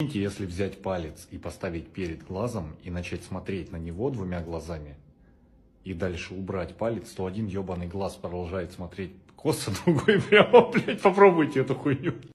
Если взять палец и поставить перед глазом и начать смотреть на него двумя глазами, и дальше убрать палец, то один ебаный глаз продолжает смотреть косо, другой прямо, блядь, попробуйте эту хуйню.